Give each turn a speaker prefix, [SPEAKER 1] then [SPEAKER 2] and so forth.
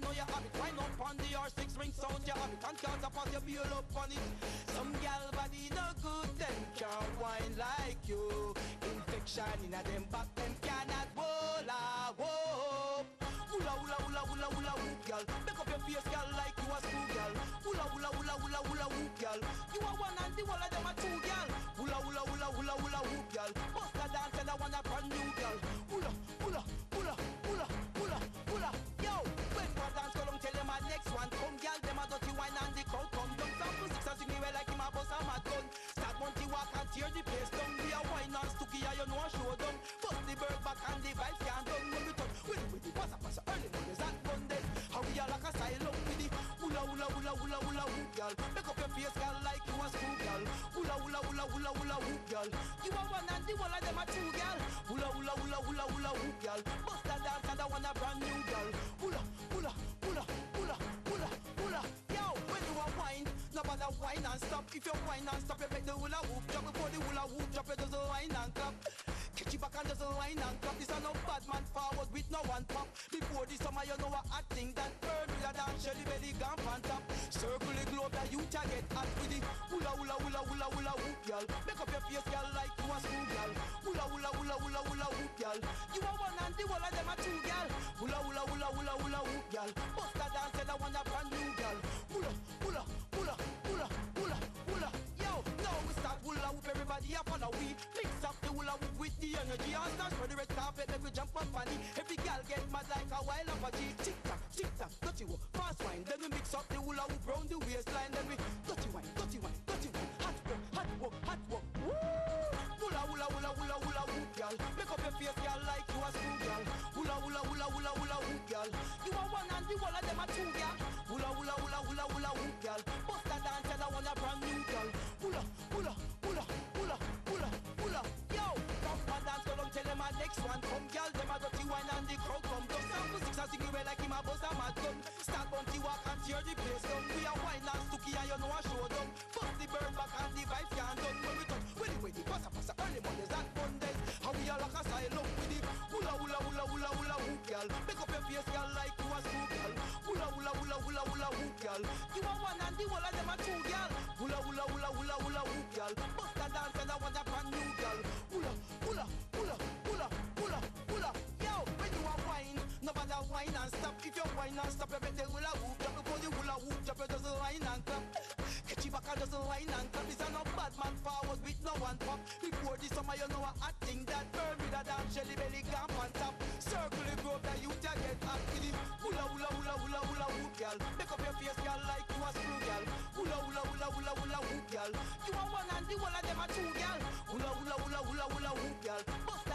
[SPEAKER 1] know you have it. Wind up on the R6 ring sound, you have it. And can't pass your beer up on it. Some gal body no good, them can't wine like you. Infection in a them back, them cannot wola whoop. Hula hula hula hula hula hoop, gal. Make up your face, gal, like you a school, gal. Hula hula hula hula hula hoop, gal. You are one and the whole of them are two, gal. Hula hula hula hula hula hoop, gal. Bust a dance and I want a brand new, gal. Hula hula hula hula hula hula. Yo, when one dance go long, tell them my next one come, gal. Them a dirty wine and the crowd come down. Some for six and sing me well like him a bust a mad gun. Start Monty walk and tear the place down. We a wine and stooky, you know a show down. Bust the bird back and the vibes can't done. When we touch with the pass early mornings and Mondays. How we are like a silent with the hula hula hula hula hula hoop, gal. Make up your face, gal, like you a school, gal. Hula hula hula hula hula hoop, gal. You are one and the whole of them are two, gal. Hula hula hula hula hula hoop, gal. Bust a dance and I want a brand new, gal. Hula hula hula hula hula hula. Yo, when you a wine, no bother wine and stop. If you wine and stop, you make the hula hoop drop. Before the hula hoop drop, you just wine and clap. Catch you back and just wine and clap. This a no bad man forward with no one pop. Before the summer you know a hot thing that burn with a dance, Shelly belly gone on top. Circle the globe that you can get hot with the hula hula hula hula hula hoop, gal. Make up your face, gal, like you a school, gal. Hula hula hula hula hula hoop, gal. You are one and the whole of them are two, gal. Hula hula hula hula hula hoop, gal. Bust a dance and I want a brand new, gal. Hula hula hula hula hula hula. Yo, now we start hula hoop, everybody up on a we. Mix up the hula hoop with the energy. And start for the red carpet, make we jump up on it. Every gal get mad like a wild up a G. Tick tock, dirty wine, fast wine. Then we mix up the hula hoop round the waistline. Then we dirty wine, dirty wine, dirty wine. Hot work, hot work, hot work. Woo! Hula hula hula hula hula hoop, gal. Make up your face, gal, like you a school, gal. Hula hula hula hula hula hoop, gal. You are one and the whole of them are two, gal. Hula hula hula hula hula hoop, gal. Bust a dance and I want a brand new, gal. Hula hula hula hula hula hula. Yo, come and dance, go down, tell them my next one come, gal. Them a dirty wine and the crowd come. Just sound for six and sing well like him a bust a mad gun. Start Bunty walk and tear the place down. We a wine and stooky and you know a show down. Bust the bird back and the vibes can't done. When we touch, with the pass early Mondays and Mondays. How we a like a silent with the hula hula hula hula hula hoop, gal. Make up your face, gal, like you a school, gal. Hula hula hula hula hula hoop, gal. You are one and the whole of them are two, gal. Hula hula hula hula hula hoop, gal. Bust a dance and I want a brand new, gal. Hula hula hula hula hula hula. Yo, when you a wine, no bother wine and stop. If you wine and stop, you make the hula hoop drop. Before the hula hoop drop, you just wine and clap. Catch you back and just wine and clap. This a no bad man forward with no one pop. Before the summer you know a hot thing that burn with a damn Shelly belly camp on top. Circle the globe that you can get hot with it. Hula hula hula hula hula hoop, gal. Make up your face, gal, like you a screw, gal. Hula hula hula hula hula hoop, gal. You are one and the whole of them are two, gal. Hula hula hula hula hula hoop, gal. Bust